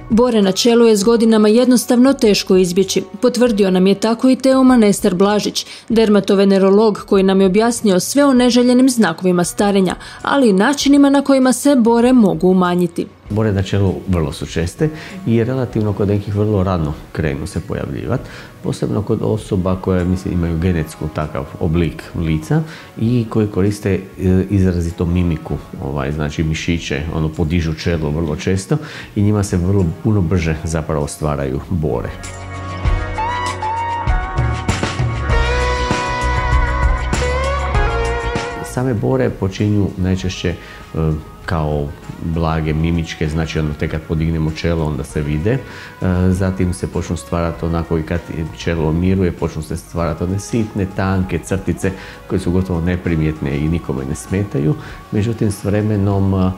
Bore na čelu je s godinama jednostavno teško izbjeći. Potvrdio nam je tako i Teo Manestar Blažić, dermatovenerolog koji nam je objasnio sve o neželjenim znakovima starenja, ali i načinima na kojima se bore mogu umanjiti. Bore na čelu vrlo su česte i relativno kod nekih vrlo rano krenu se pojavljivati, posebno kod osoba koje imaju genetsku takav oblik lica i koji koriste izrazito mimiku, znači mišiće, podižu čelo vrlo često i njima se puno brže zapravo stvaraju bore. Same bore počinju najčešće kao blage mimičke, znači tek kad podignemo čelo onda se vide, zatim se počnu stvarati onako i kad čelo miruje, počnu se stvarati one sitne, tanke crtice koje su gotovo neprimjetne i nikome ne smetaju, međutim s vremenom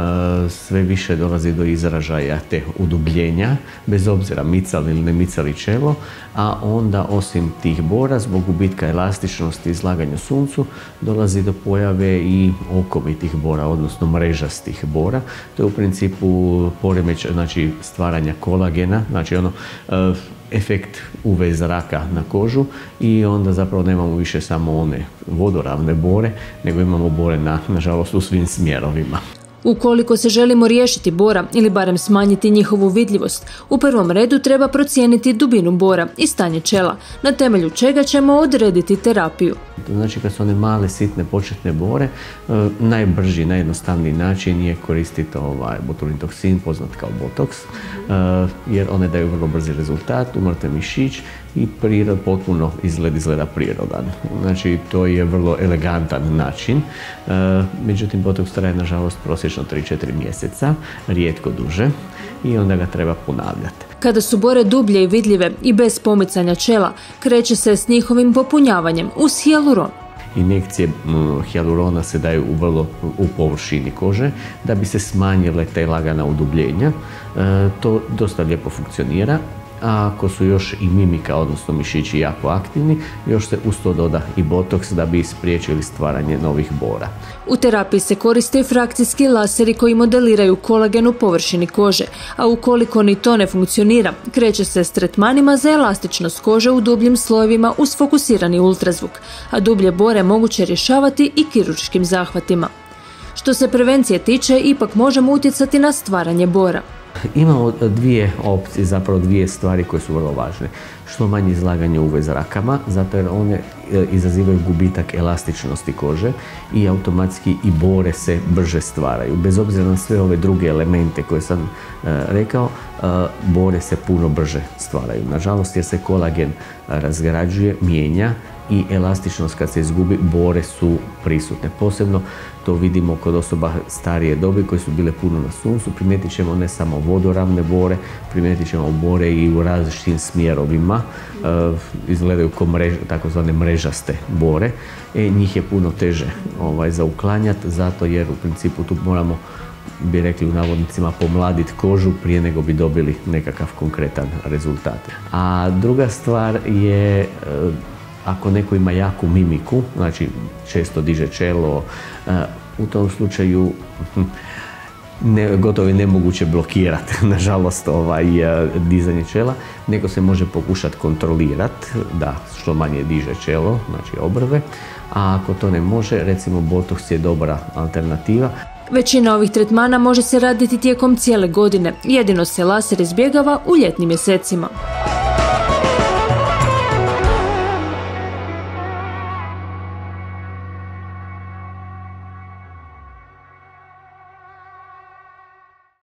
sve više dolazi do izražaja te udubljenja, bez obzira micali ili ne micali čelo, a onda osim tih bora, zbog gubitka elastičnosti i izlaganja suncu, dolazi do pojave i okovitih bora, odnosno mrežastih bora. To je u principu poremećaj, znači stvaranja kolagena, znači efekt UV zraka na kožu i onda zapravo nemamo više samo one vodoravne bore, nego imamo bore nažalost u svim smjerovima. Ukoliko se želimo riješiti bora ili barem smanjiti njihovu vidljivost, u prvom redu treba procijeniti dubinu bora i stanje čela, na temelju čega ćemo odrediti terapiju. Znači kad su one male, sitne, početne bore, najbrži, najjednostavniji način je koristiti botulin toksin, poznat kao botoks, jer one daju vrlo brzi rezultat, umrte mišić i potpuno izgleda prirodan. Znači to je vrlo elegantan način, međutim botoks traje nažalost prosječno 3-4 mjeseca, rijetko duže i onda ga treba ponavljati. Kada su bore dublje i vidljive i bez pomicanja čela, kreće se s njihovim popunjavanjem uz hijaluron. Injekcije hijalurona se daju u površini kože da bi se smanjile te lagana udubljenja. To dosta lijepo funkcionira. A ako su još i mimika, odnosno mišići jako aktivni, još se uz to doda i botoks da bi spriječili stvaranje novih bora. U terapiji se koriste i frakcijski laseri koji modeliraju kolagen u površini kože, a ukoliko ni to ne funkcionira, kreće se s tretmanima za elastičnost kože u dubljim slojevima uz fokusirani ultrazvuk, a dublje bore moguće rješavati i kirurškim zahvatima. Što se prevencije tiče, ipak možemo utjecati na stvaranje bora. Imamo dvije opcije, zapravo dvije stvari koje su vrlo važne. Što manje izlaganje UV zrakama, zato jer one izazivaju gubitak elastičnosti kože i automatski i bore se brže stvaraju. Bez obzira na sve ove druge elemente koje sam rekao, bore se puno brže stvaraju. Nažalost, jer se kolagen razgrađuje, mijenja i elastičnost kad se izgubi, bore su prisutne. Posebno to vidimo kod osoba starije dobi koje su bile puno na suncu. Primijetit ćemo ne samo vodoravne bore, primijetit ćemo bore i u različitim smjerovima. Izgledaju kao takozvane mrežaste bore. Njih je puno teže za uklanjati, zato jer u principu tu moramo, bi rekli u navodnicima, pomladiti kožu prije nego bi dobili nekakav konkretan rezultat. A druga stvar je, ako neko ima jaku mimiku, znači često diže čelo, u tom slučaju gotovo je nemoguće blokirati, nažalost, dizanje čela, nego se može pokušati kontrolirati da što manje diže čelo, znači obrve, a ako to ne može, recimo botoks je dobra alternativa. Većina ovih tretmana može se raditi tijekom cijele godine, jedino se laser izbjegava u ljetnim mjesecima.